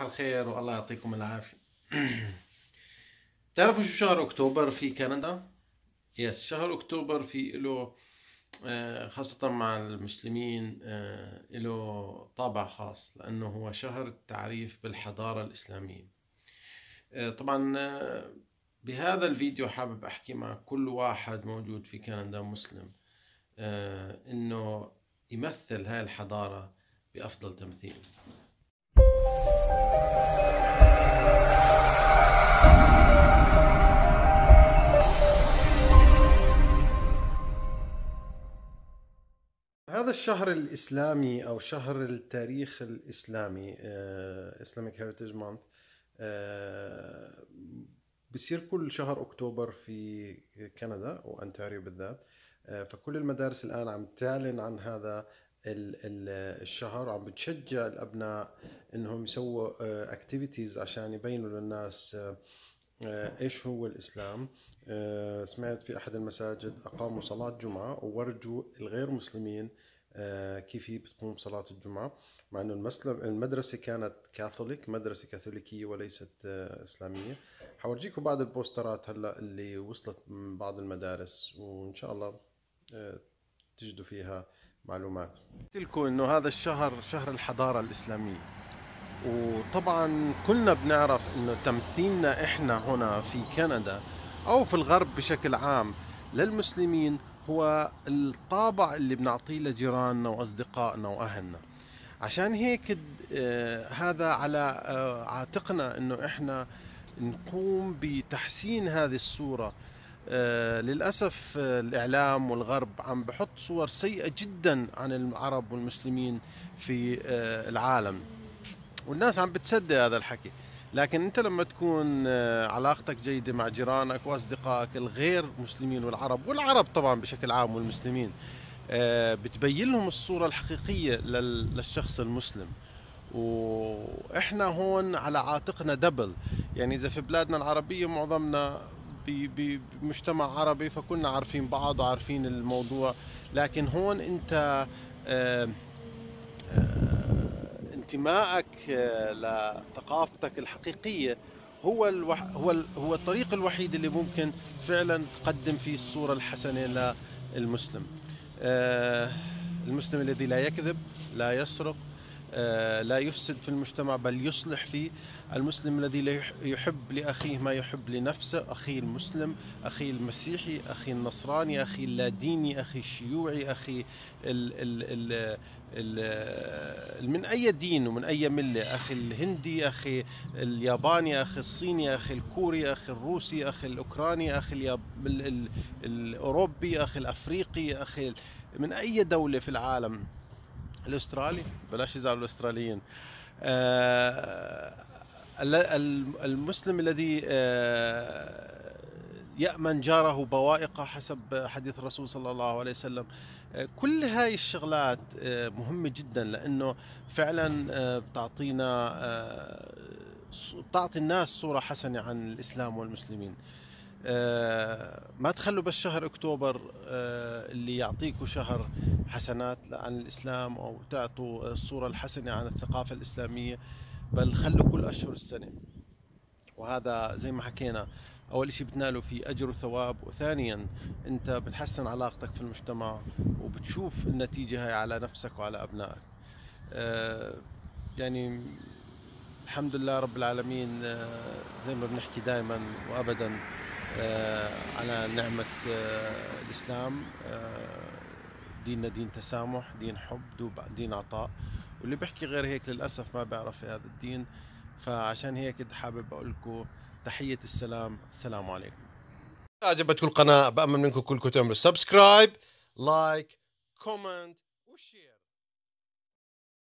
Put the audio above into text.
الخير والله يعطيكم العافية. تعرفوا شو شهر أكتوبر في كندا؟ يس، شهر أكتوبر في له خاصة مع المسلمين له طابع خاص، لأنه هو شهر التعريف بالحضارة الإسلامية. طبعا بهذا الفيديو حابب أحكي مع كل واحد موجود في كندا مسلم إنه يمثل هاي الحضارة بأفضل تمثيل. هذا الشهر الإسلامي أو شهر التاريخ الإسلامي Islamic Heritage Month بصير كل شهر أكتوبر في كندا وأنتاريو بالذات. فكل المدارس الآن عم تعلن عن هذا الشهر، وعم بتشجع الأبناء إنهم يسووا activities عشان يبينوا للناس إيش هو الإسلام. سمعت في أحد المساجد أقاموا صلاة جمعة وورجوا الغير مسلمين كيف هي بتقوم صلاة الجمعة، مع أنه المدرسة كانت كاثوليك، مدرسة كاثوليكية وليست إسلامية. حورجيكم بعض البوسترات هلأ اللي وصلت من بعض المدارس، وإن شاء الله تجدوا فيها معلومات. قلت لكم إنه هذا الشهر شهر الحضارة الإسلامية، وطبعا كلنا بنعرف إنه تمثيلنا إحنا هنا في كندا أو في الغرب بشكل عام للمسلمين هو الطابع اللي بنعطيه لجيراننا وأصدقائنا وأهلنا. عشان هيك هذا على عاتقنا إنه إحنا نقوم بتحسين هذه الصورة. للأسف الإعلام والغرب عم بحط صور سيئة جدا عن العرب والمسلمين في العالم، والناس عم بتصدق هذا الحكي. لكن انت لما تكون علاقتك جيدة مع جيرانك واصدقائك الغير مسلمين والعرب طبعا بشكل عام والمسلمين، بتبين لهم الصورة الحقيقية للشخص المسلم. واحنا هون على عاتقنا دبل، يعني اذا في بلادنا العربية معظمنا بمجتمع عربي فكنا عارفين بعض وعارفين الموضوع، لكن هون انت انتمائك لثقافتك الحقيقية هو الطريق الوحيد اللي ممكن فعلا تقدم فيه الصورة الحسنة للمسلم. المسلم الذي لا يكذب، لا يسرق، لا يفسد في المجتمع بل يصلح فيه. المسلم الذي لا يحب لأخيه ما يحب لنفسه، أخي المسلم، أخي المسيحي، أخي النصراني، أخي اللاديني، أخي الشيوعي، أخي من أي دين ومن أي ملة، أخي الهندي، أخي الياباني، أخي الصيني، أخي الكوري، أخي الروسي، أخي الأوكراني، أخي الأوروبي، أخي الأفريقي، أخي من أي دولة في العالم، الأسترالي، بلاش يزعلوا الأستراليين. المسلم الذي يأمن جاره بوائقه حسب حديث الرسول صلى الله عليه وسلم. كل هاي الشغلات مهمة جدا، لأنه فعلا بتعطي الناس صورة حسنة عن الإسلام والمسلمين. ما تخلوا بس شهر أكتوبر اللي يعطيكوا شهر حسنات عن الإسلام أو تعطوا الصورة الحسنة عن الثقافة الإسلامية، بل خلوا كل أشهر السنة. وهذا زي ما حكينا، أول إشي بتنالوا فيه أجر وثواب، وثانيا أنت بتحسن علاقتك في المجتمع وبتشوف النتيجة هاي على نفسك وعلى أبنائك. يعني الحمد لله رب العالمين، زي ما بنحكي دائما وأبدا على نعمة الإسلام. ديننا دين تسامح، دين حب، دين عطاء، واللي بيحكي غير هيك للأسف ما بيعرف في هذا الدين. فعشان هيك حابب أقول لكم تحية السلام، السلام عليكم. عجبتكم القناة بأمل منكم كلكم تعملوا سبسكرايب، لايك، كومنت وشير.